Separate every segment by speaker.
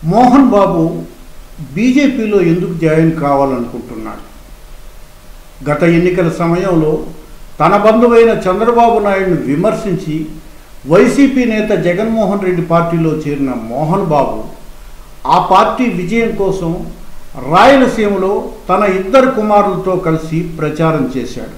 Speaker 1: మోహన్ బాబు బీజేపీలో ఎందుకు జాయిన్ కావాలనుకుంటున్నాడు? గత ఎన్నికల సమయంలో తన బంధువైన చంద్రబాబు నాయుడును విమర్శించి వైసీపీ నేత జగన్మోహన్ రెడ్డి పార్టీలో చేరిన మోహన్ బాబు ఆ పార్టీ విజయం కోసం రాయలసీమలో తన ఇద్దరు కుమారులతో కలిసి ప్రచారం చేశాడు.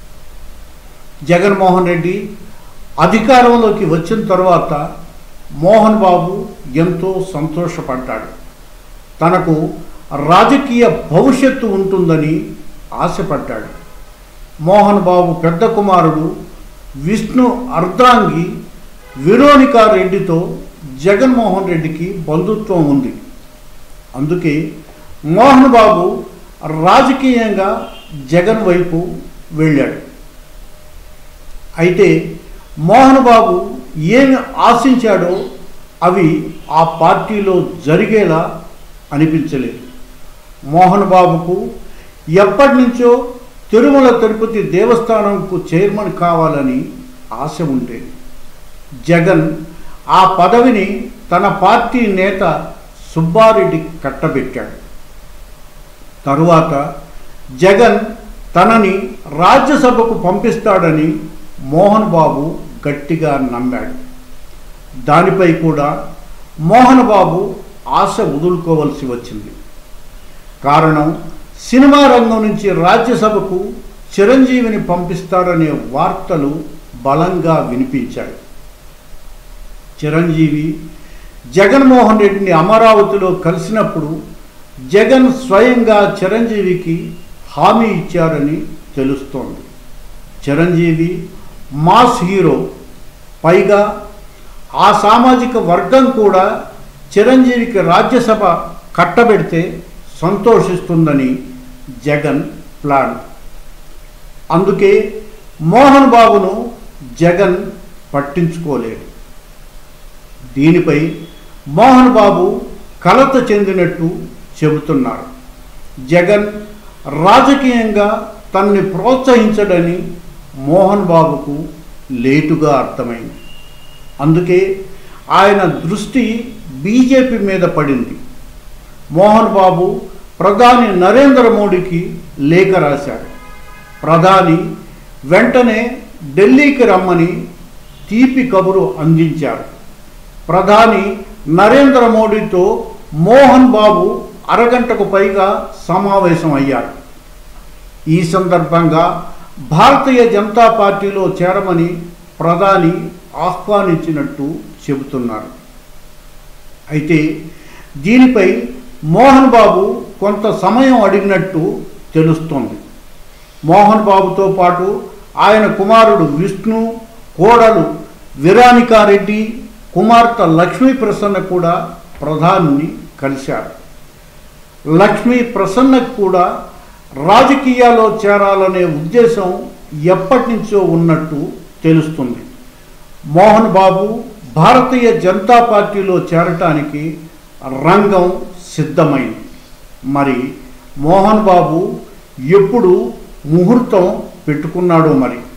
Speaker 1: జగన్మోహన్ రెడ్డి అధికారంలోకి వచ్చిన తర్వాత మోహన్ బాబు ఎంతో సంతోషపడ్డాడు. తనకు రాజకీయ భవిష్యత్తు ఉంటుందని ఆశపడ్డాడు. మోహన్ బాబు పెద్ద కుమారుడు విష్ణు అర్ధాంగి వెరోనికా రెడ్డితో జగన్మోహన్ రెడ్డికి బంధుత్వం ఉంది. అందుకే మోహన్ బాబు రాజకీయంగా జగన్ వైపు వెళ్ళాడు. అయితే మోహన్ బాబు ఏమి ఆశించాడో అవి ఆ పార్టీలో జరిగేలా అనిపించలేదు. మోహన్ బాబుకు ఎప్పటి నుంచో తిరుమల తిరుపతి దేవస్థానంకు చైర్మన్ కావాలని ఆశ ఉండేది. జగన్ ఆ పదవిని తన పార్టీ నేత సుబ్బారెడ్డికి కట్టబెట్టాడు. తరువాత జగన్ తనని రాజ్యసభకు పంపిస్తాడని మోహన్ బాబు గట్టిగా నమ్మాడు. దానిపై కూడా మోహన్ బాబు ఆశ వదులుకోవలసి వచ్చింది. కారణం, సినిమా రంగం నుంచి రాజ్యసభకు చిరంజీవిని పంపిస్తారనే వార్తలు బలంగా వినిపించాయి. చిరంజీవి జగన్మోహన్ రెడ్డిని అమరావతిలో కలిసినప్పుడు జగన్ స్వయంగా చిరంజీవికి హామీ ఇచ్చారని తెలుస్తోంది. చిరంజీవి మాస్ హీరో, పైగా ఆ సామాజిక వర్గం కూడా చిరంజీవికి రాజ్యసభ కట్టబెడితే సంతోషిస్తుందని జగన్ ప్లాన్. అందుకే మోహన్ బాబును జగన్ పట్టించుకోలేడు. దీనిపై మోహన్ బాబు కలత చెందినట్టు చెబుతున్నారు. జగన్ రాజకీయంగా తనని ప్రోత్సహించడని మోహన్ బాబుకు లేటుగా అర్థమైంది. అందుకే ఆయన దృష్టి బీజేపీ మీద పడింది. మోహన్ బాబు ప్రధాని నరేంద్ర మోడీకి లేఖ రాశాడు. ప్రధాని వెంటనే ఢిల్లీకి రమ్మని తీపి కబురు అందించారు. ప్రధాని నరేంద్ర మోడీతో మోహన్ బాబు అరగంటకు పైగా సమావేశం అయ్యారు. ఈ సందర్భంగా భారతీయ జనతా పార్టీలో చేరమని ప్రధాని ఆహ్వానించినట్టు చెబుతున్నారు. అయితే దీనిపై మోహన్ బాబు కొంత సమయం అడిగినట్టు తెలుస్తోంది. మోహన్ బాబుతో పాటు ఆయన కుమారుడు విష్ణు, కోడలు వెరోనికా రెడ్డి, కుమార్తె లక్ష్మీ ప్రసన్న కూడా ప్రధానిని కలిశారు. లక్ష్మీ ప్రసన్నకు కూడా రాజకీయాల్లో చేరాలనే ఉద్దేశం ఎప్పటి నుంచో ఉన్నట్టు తెలుస్తుంది. మోహన్ బాబు భారతీయ జనతా పార్టీలో చేరటానికి రంగం సిద్ధమైంది. మరి మోహన్ బాబు ఎప్పుడు ముహూర్తం పెట్టుకున్నాడో మరి.